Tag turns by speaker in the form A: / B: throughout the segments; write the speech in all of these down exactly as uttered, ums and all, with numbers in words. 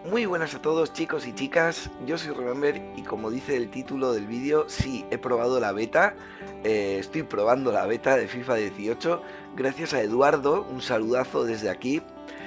A: Muy buenas a todos, chicos y chicas, yo soy Remember y como dice el título del vídeo, sí, he probado la beta, eh, estoy probando la beta de FIFA dieciocho, gracias a Eduardo, un saludazo desde aquí.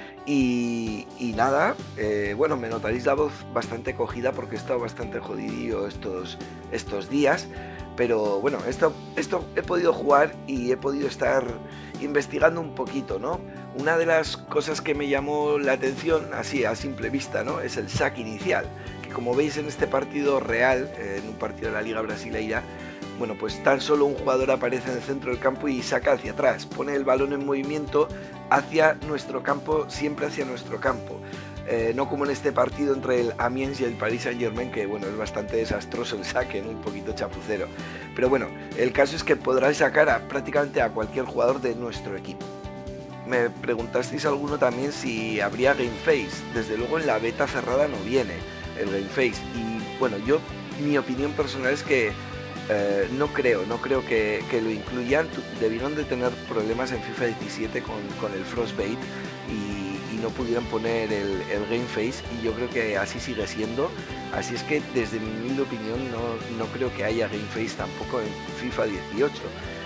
A: Y, y nada, eh, bueno, me notaréis la voz bastante cogida porque he estado bastante jodidillo estos, estos días. Pero bueno, esto, esto he podido jugar y he podido estar investigando un poquito, ¿no? Una de las cosas que me llamó la atención, así a simple vista, ¿no? Es el saque inicial, que como veis en este partido real, eh, en un partido de la Liga Brasileira, bueno, pues tan solo un jugador aparece en el centro del campo y saca hacia atrás, pone el balón en movimiento hacia nuestro campo, siempre hacia nuestro campo. Eh, no como en este partido entre el Amiens y el Paris Saint-Germain, que bueno, es bastante desastroso el saque, ¿no? Un poquito chapucero. Pero bueno, el caso es que podrás sacar a prácticamente a cualquier jugador de nuestro equipo. Me preguntasteis alguno también si habría Game Face. Desde luego en la beta cerrada no viene el Game Face. Y bueno, yo, mi opinión personal es que eh, no creo, no creo que, que lo incluyan. Debieron de tener problemas en FIFA diecisiete con, con el Frostbite y no pudieran poner el, el Game Face, y yo creo que así sigue siendo. Así es que desde mi humilde opinión no, no creo que haya Game Face tampoco en FIFA dieciocho.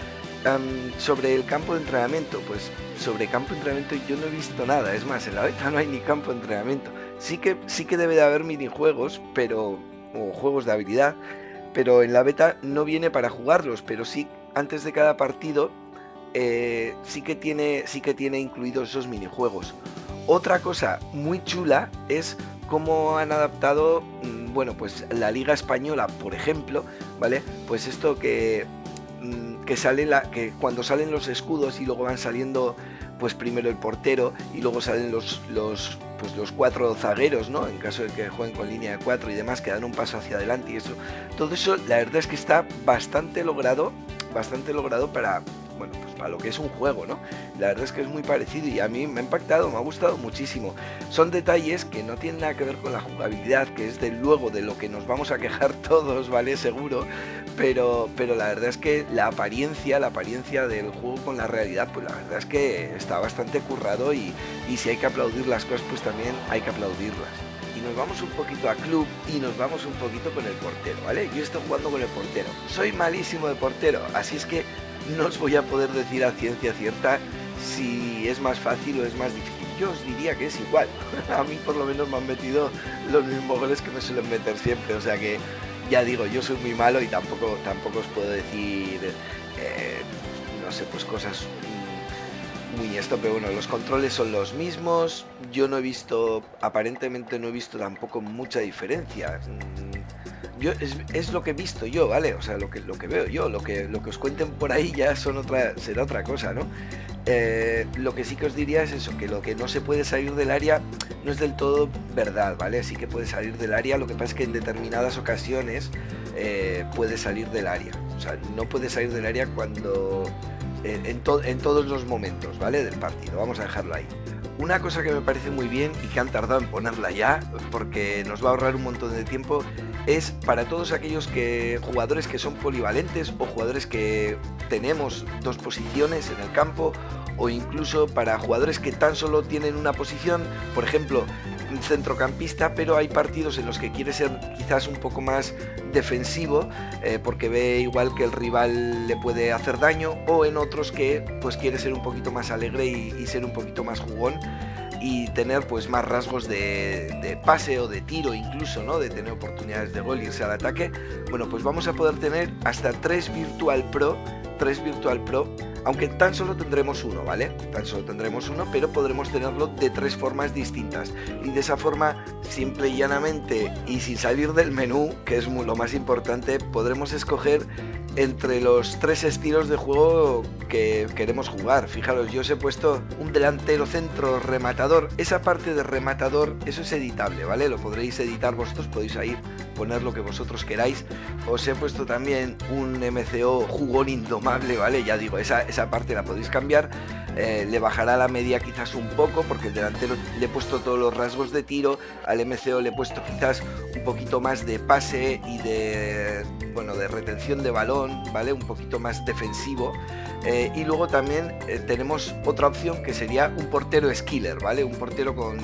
A: Um, sobre el campo de entrenamiento, pues sobre campo de entrenamiento yo no he visto nada. Es más, en la beta no hay ni campo de entrenamiento. Sí que, sí que debe de haber minijuegos, pero, o juegos de habilidad, pero en la beta no viene para jugarlos, pero sí antes de cada partido eh, sí que tiene, sí que tiene incluidos esos minijuegos. Otra cosa muy chula es cómo han adaptado, bueno, pues la Liga Española, por ejemplo, ¿vale? Pues esto que, que sale la, que cuando salen los escudos y luego van saliendo, pues primero el portero y luego salen los, los, pues los cuatro zagueros, ¿no? En caso de que jueguen con línea de cuatro y demás, que dan un paso hacia adelante y eso. Todo eso, la verdad es que está bastante logrado, bastante logrado para... bueno, pues para lo que es un juego, ¿no? La verdad es que es muy parecido y a mí me ha impactado, me ha gustado muchísimo. Son detalles que no tienen nada que ver con la jugabilidad, que es de luego de lo que nos vamos a quejar todos, ¿vale? Seguro, pero, pero la verdad es que la apariencia, la apariencia del juego con la realidad, pues la verdad es que está bastante currado y, y si hay que aplaudir las cosas, pues también hay que aplaudirlas. Y nos vamos un poquito a club y nos vamos un poquito con el portero, ¿vale? Yo estoy jugando con el portero, soy malísimo de portero, así es que no os voy a poder decir a ciencia cierta si es más fácil o es más difícil. Yo os diría que es igual. A mí por lo menos me han metido los mismos goles que me suelen meter siempre. O sea que ya digo, yo soy muy malo y tampoco, tampoco os puedo decir, eh, no sé, pues cosas muy esto. Pero bueno, los controles son los mismos. Yo no he visto, aparentemente no he visto tampoco mucha diferencia. Yo, es, es lo que he visto yo, ¿vale? O sea, lo que, lo que veo yo, lo que, lo que os cuenten por ahí ya son otra, será otra cosa, ¿no? Eh, lo que sí que os diría es eso, que lo que no se puede salir del área no es del todo verdad, ¿vale? Sí que puede salir del área, lo que pasa es que en determinadas ocasiones eh, puede salir del área. O sea, no puede salir del área cuando... Eh, en, to, en todos los momentos, ¿vale? Del partido, vamos a dejarlo ahí. Una cosa que me parece muy bien y que han tardado en ponerla ya, porque nos va a ahorrar un montón de tiempo, es para todos aquellos que jugadores que son polivalentes o jugadores que tenemos dos posiciones en el campo, o incluso para jugadores que tan solo tienen una posición, por ejemplo, un centrocampista, pero hay partidos en los que quiere ser quizás un poco más defensivo eh, porque ve igual que el rival le puede hacer daño, o en otros que pues quiere ser un poquito más alegre y, y ser un poquito más jugón y tener pues más rasgos de, de pase o de tiro incluso, ¿no? De tener oportunidades de gol y irse al ataque. Bueno, pues vamos a poder tener hasta tres Virtual Pro, tres Virtual Pro, aunque tan solo tendremos uno, ¿vale? Tan solo tendremos uno, pero podremos tenerlo de tres formas distintas. Y de esa forma, simple y llanamente, y sin salir del menú, que es lo más importante, podremos escoger entre los tres estilos de juego que queremos jugar. Fijaros, yo os he puesto un delantero centro rematador. Esa parte de rematador, eso es editable, ¿vale? Lo podréis editar vosotros, podéis ahí poner lo que vosotros queráis. Os he puesto también un M C O jugón indomable, ¿vale? Ya digo, esa, esa parte la podéis cambiar. Eh, le bajará la media quizás un poco, porque el delantero le he puesto todos los rasgos de tiro, al M C O le he puesto quizás un poquito más de pase y de, bueno, de retención de balón, ¿vale? Un poquito más defensivo. Eh, y luego también eh, tenemos otra opción que sería un portero skiller, ¿vale? Un portero con,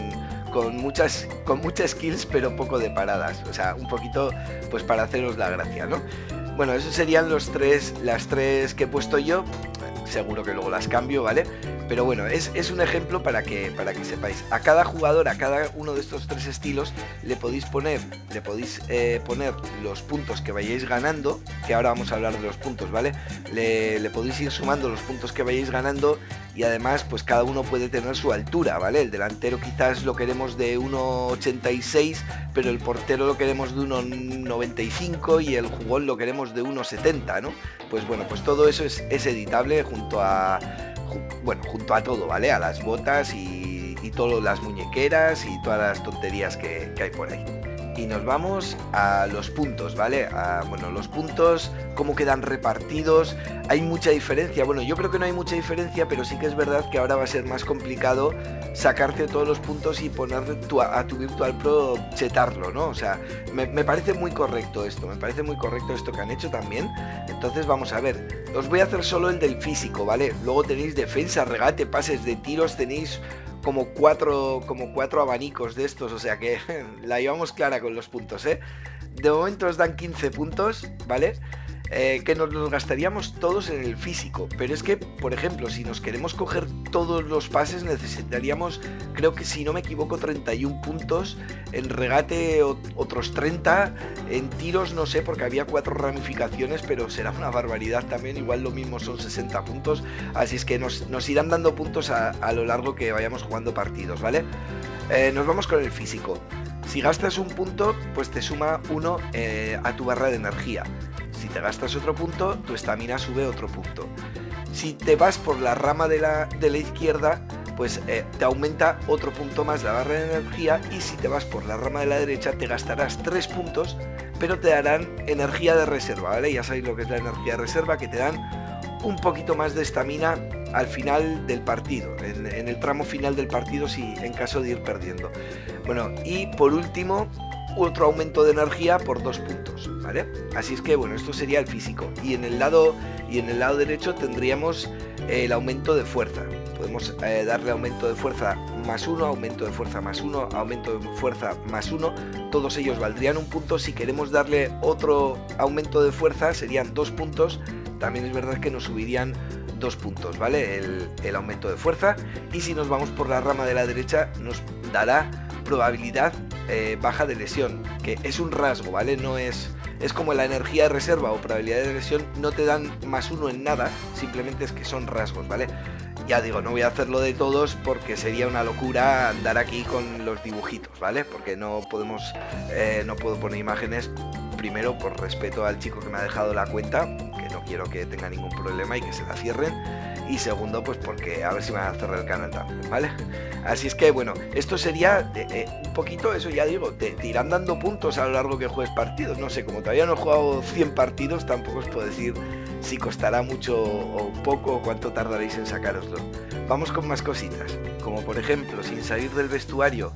A: con muchas, con muchas kills pero poco de paradas, o sea, un poquito pues para haceros la gracia, ¿no? Bueno, esos serían los tres, las tres que he puesto yo, seguro que luego las cambio, ¿vale? Pero bueno, es, es un ejemplo para que, para que sepáis. A cada jugador, a cada uno de estos tres estilos, le podéis poner, le podéis eh, poner los puntos que vayáis ganando, que ahora vamos a hablar de los puntos, ¿vale? Le, le podéis ir sumando los puntos que vayáis ganando y además, pues cada uno puede tener su altura, ¿vale? El delantero quizás lo queremos de uno ochenta y seis, pero el portero lo queremos de uno noventa y cinco y el jugón lo queremos de uno setenta, ¿no? Pues bueno, pues todo eso es, es editable junto a... bueno, junto a todo, ¿vale? A las botas y, y todas las muñequeras y todas las tonterías que, que hay por ahí. Y nos vamos a los puntos, ¿vale? A, bueno, los puntos, cómo quedan repartidos, hay mucha diferencia. Bueno, yo creo que no hay mucha diferencia, pero sí que es verdad que ahora va a ser más complicado sacarte todos los puntos y poner tu, a tu Virtual Pro, chetarlo, ¿no? O sea, me, me parece muy correcto esto, me parece muy correcto esto que han hecho también. Entonces vamos a ver, os voy a hacer solo el del físico, ¿vale? Luego tenéis defensa, regate, pases de tiros, tenéis como cuatro, como cuatro abanicos de estos, o sea que la llevamos clara con los puntos, ¿eh? De momento os dan quince puntos, ¿vale? Eh, que nos los gastaríamos todos en el físico, pero es que, por ejemplo, si nos queremos coger todos los pases necesitaríamos, creo que si no me equivoco, treinta y uno puntos, en regate otros treinta, en tiros no sé, porque había cuatro ramificaciones, pero será una barbaridad también, igual lo mismo son sesenta puntos, así es que nos, nos irán dando puntos a, a lo largo que vayamos jugando partidos, ¿vale? Eh, nos vamos con el físico. Si gastas un punto, pues te suma uno eh, a tu barra de energía. Si te gastas otro punto, tu estamina sube otro punto. Si te vas por la rama de la, de la izquierda, pues eh, te aumenta otro punto más la barra de energía, y si te vas por la rama de la derecha te gastarás tres puntos, pero te darán energía de reserva, ¿vale? Ya sabéis lo que es la energía de reserva, que te dan un poquito más de estamina al final del partido, en, en el tramo final del partido, si en caso de ir perdiendo. Bueno, y por último, otro aumento de energía por dos puntos, ¿vale? Así es que bueno, esto sería el físico. Y en el lado, y en el lado derecho tendríamos eh, el aumento de fuerza. Podemos eh, darle aumento de fuerza más uno, aumento de fuerza más uno, aumento de fuerza más uno. Todos ellos valdrían un punto. Si queremos darle otro aumento de fuerza serían dos puntos. También es verdad que nos subirían dos puntos, ¿vale? El, el aumento de fuerza. Y si nos vamos por la rama de la derecha nos dará probabilidad eh, baja de lesión, que es un rasgo, ¿vale? No es, es como la energía de reserva o probabilidad de lesión, no te dan más uno en nada, simplemente es que son rasgos, ¿vale? Ya digo, no voy a hacerlo de todos porque sería una locura andar aquí con los dibujitos, ¿vale? Porque no podemos, eh, no puedo poner imágenes, primero por respeto al chico que me ha dejado la cuenta, que no quiero que tenga ningún problema y que se la cierren, y segundo, pues porque a ver si me van a cerrar el canal también, ¿vale? Así es que bueno, esto sería eh, eh, un poquito, eso ya digo, te, te irán dando puntos a lo largo que juegues partidos, no sé, como todavía no he jugado cien partidos, tampoco os puedo decir si costará mucho o poco o cuánto tardaréis en sacároslo. Vamos con más cositas, como por ejemplo, sin salir del vestuario,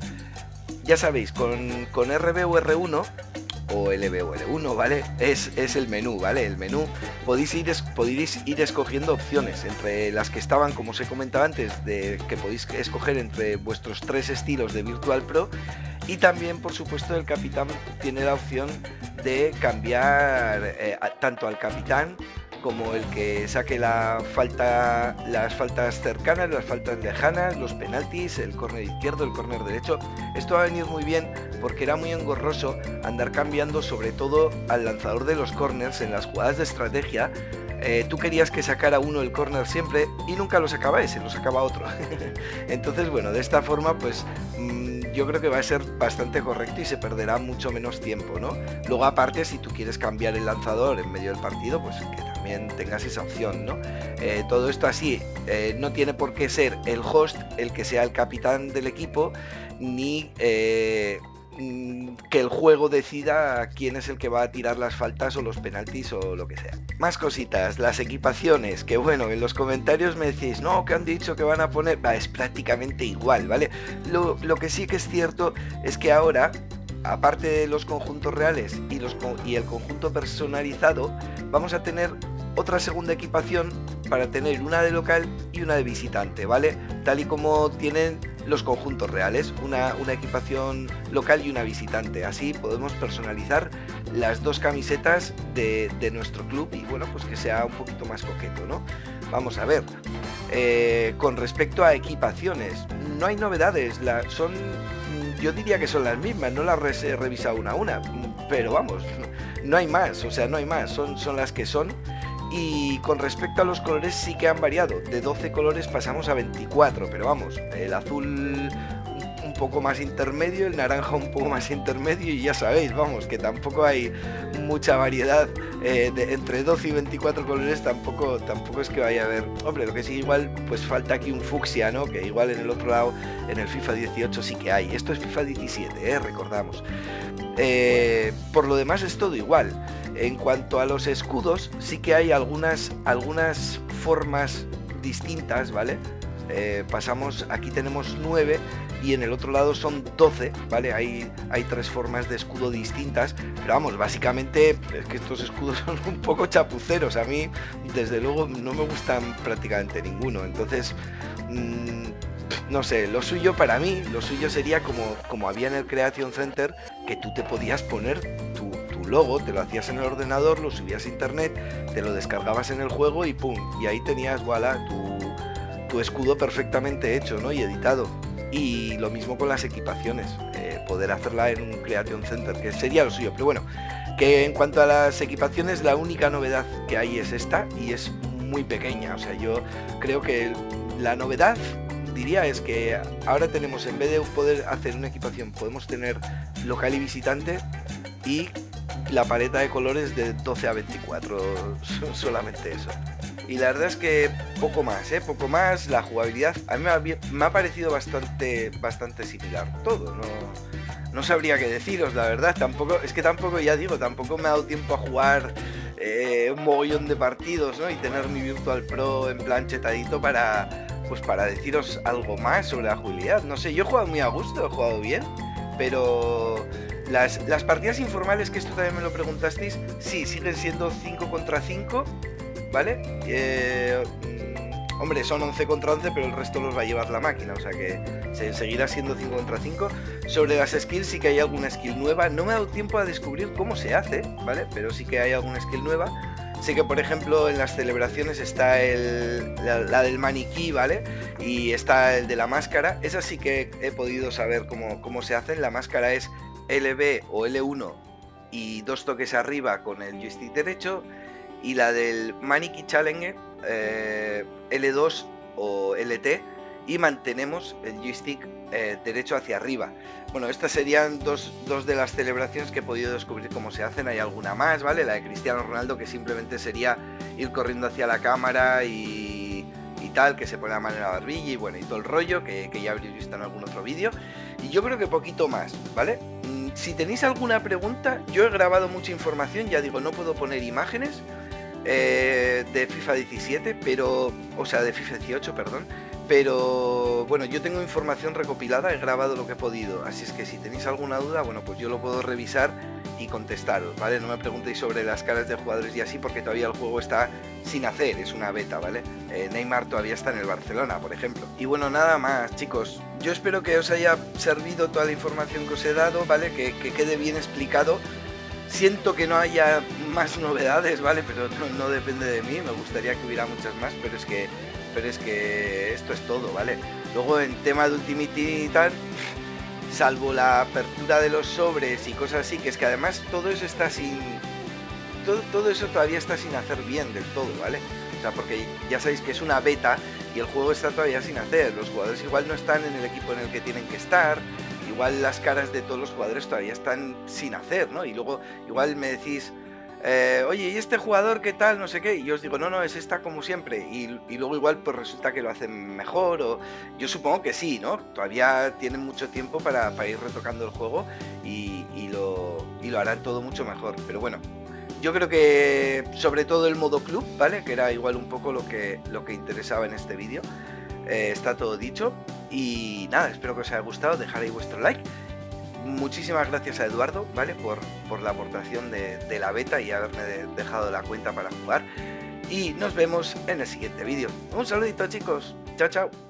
A: ya sabéis, con, con R B o R uno, o L B o L uno, ¿vale? Es, es el menú, ¿vale? El menú, podéis ir, es, podéis ir escogiendo opciones entre las que estaban, como os he comentado antes, de que podéis escoger entre vuestros tres estilos de Virtual Pro, y también, por supuesto, el capitán tiene la opción de cambiar eh, a, tanto al capitán como el que saque la falta, las faltas cercanas, las faltas lejanas, los penaltis, el córner izquierdo, el córner derecho. Esto va a venir muy bien porque era muy engorroso andar cambiando, sobre todo al lanzador de los corners en las jugadas de estrategia. Eh, tú querías que sacara uno el córner siempre y nunca lo sacaba ese, lo sacaba otro. Entonces, bueno, de esta forma, pues mmm, yo creo que va a ser bastante correcto y se perderá mucho menos tiempo, ¿no? Luego, aparte, si tú quieres cambiar el lanzador en medio del partido, pues que también tengas esa opción, ¿no? Eh, todo esto así, eh, no tiene por qué ser el host el que sea el capitán del equipo, ni eh, que el juego decida quién es el que va a tirar las faltas o los penaltis o lo que sea. Más cositas, las equipaciones, que bueno, en los comentarios me decís, no, que han dicho que van a poner, va, es prácticamente igual, ¿vale? Lo, lo que sí que es cierto es que ahora, aparte de los conjuntos reales y, los, y el conjunto personalizado, vamos a tener otra segunda equipación para tener una de local y una de visitante, ¿vale? Tal y como tienen los conjuntos reales, una, una equipación local y una visitante. Así podemos personalizar las dos camisetas de, de nuestro club y bueno, pues que sea un poquito más coqueto, ¿no? Vamos a ver, eh, con respecto a equipaciones, no hay novedades, la, son, yo diría que son las mismas, no las he revisado una a una, pero vamos, no hay más, o sea, no hay más, son, son las que son. Y con respecto a los colores sí que han variado, de doce colores pasamos a veinticuatro, pero vamos, el azul un poco más intermedio, el naranja un poco más intermedio y ya sabéis, vamos, que tampoco hay mucha variedad eh, de, entre doce y veinticuatro colores, tampoco, tampoco es que vaya a haber, hombre, lo que sí igual pues falta aquí un fucsia, ¿no? Que igual en el otro lado, en el FIFA dieciocho sí que hay, esto es FIFA diecisiete, ¿eh? Recordamos. Eh, por lo demás es todo igual. En cuanto a los escudos, sí que hay algunas, algunas formas distintas, ¿vale? Eh, pasamos, aquí tenemos nueve y en el otro lado son doce, ¿vale? Hay, hay tres formas de escudo distintas, pero vamos, básicamente es que estos escudos son un poco chapuceros. A mí, desde luego, no me gustan prácticamente ninguno, entonces... Mmm, no sé, lo suyo para mí, lo suyo sería como, como había en el Creation Center, que tú te podías poner tu, tu logo, te lo hacías en el ordenador, lo subías a internet, te lo descargabas en el juego y pum, y ahí tenías, voilà, tu, tu escudo perfectamente hecho, ¿no? Y editado. Y lo mismo con las equipaciones, eh, poder hacerla en un Creation Center, que sería lo suyo. Pero bueno, que en cuanto a las equipaciones, la única novedad que hay es esta, y es muy pequeña. O sea, yo creo que la novedad, diría, es que ahora tenemos, en vez de poder hacer una equipación, podemos tener local y visitante, y la paleta de colores de doce a veinticuatro, solamente eso. Y la verdad es que poco más, ¿eh? Poco más, la jugabilidad a mí me ha, me ha parecido bastante, bastante similar todo, no, no sabría qué deciros, la verdad, tampoco, es que tampoco, ya digo, tampoco me ha dado tiempo a jugar eh, un mogollón de partidos, ¿no? Y tener mi Virtual Pro en plan chetadito para, pues para deciros algo más sobre la jugabilidad. No sé, yo he jugado muy a gusto, he jugado bien, pero las, las partidas informales, que esto también me lo preguntasteis, sí, siguen siendo cinco contra cinco, ¿vale? Eh, mmm, hombre, son once contra once, pero el resto los va a llevar la máquina, o sea que se seguirá siendo cinco contra cinco. Sobre las skills sí que hay alguna skill nueva, no me ha dado tiempo a descubrir cómo se hace, ¿vale? Pero sí que hay alguna skill nueva. Sé que, por ejemplo, en las celebraciones está el, la, la del maniquí, ¿vale? Y está el de la máscara. Esa sí que he podido saber cómo, cómo se hacen. La máscara es L B o L uno y dos toques arriba con el joystick derecho. Y la del Maniquí Challenge, eh, L dos o L T, y mantenemos el joystick eh, derecho hacia arriba. Bueno, estas serían dos, dos de las celebraciones que he podido descubrir cómo se hacen. Hay alguna más, ¿vale? La de Cristiano Ronaldo, que simplemente sería ir corriendo hacia la cámara y, y tal, que se pone la mano en la barbilla y bueno, y todo el rollo, que, que ya habréis visto en algún otro vídeo. Y yo creo que poquito más, ¿vale? Si tenéis alguna pregunta, yo he grabado mucha información, ya digo, no puedo poner imágenes eh, de FIFA diecisiete, pero, o sea, de FIFA dieciocho, perdón, pero bueno, yo tengo información recopilada, he grabado lo que he podido, así es que si tenéis alguna duda, bueno, pues yo lo puedo revisar y contestaros, ¿vale? No me preguntéis sobre las caras de jugadores y así, porque todavía el juego está sin hacer, es una beta, ¿vale? Eh, Neymar todavía está en el Barcelona, por ejemplo. Y bueno, nada más, chicos, yo espero que os haya servido toda la información que os he dado, ¿vale? Que, que quede bien explicado. Siento que no haya más novedades, ¿vale? Pero no, no depende de mí, me gustaría que hubiera muchas más, pero es que, pero es que esto es todo, ¿vale? Luego, en tema de Ultimate y tal, salvo la apertura de los sobres y cosas así, que es que además todo eso está sin... Todo, todo eso todavía está sin hacer bien del todo, ¿vale? O sea, porque ya sabéis que es una beta y el juego está todavía sin hacer. Los jugadores igual no están en el equipo en el que tienen que estar. Igual las caras de todos los jugadores todavía están sin hacer, ¿no? Y luego igual me decís, eh, oye, ¿y este jugador qué tal? No sé qué. Y yo os digo, no, no, es esta como siempre. Y, y luego igual pues resulta que lo hacen mejor. O yo supongo que sí, ¿no? Todavía tienen mucho tiempo para, para ir retocando el juego y, y, lo, y lo harán todo mucho mejor. Pero bueno, yo creo que sobre todo el modo club, ¿vale? Que era igual un poco lo que, lo que interesaba en este vídeo. Eh, está todo dicho. Y nada, espero que os haya gustado, dejar ahí vuestro like. Muchísimas gracias a Eduardo, ¿vale? Por, por la aportación de, de la beta y haberme de, dejado la cuenta para jugar. y nos vemos en el siguiente vídeo. Un saludito chicos, chao chao.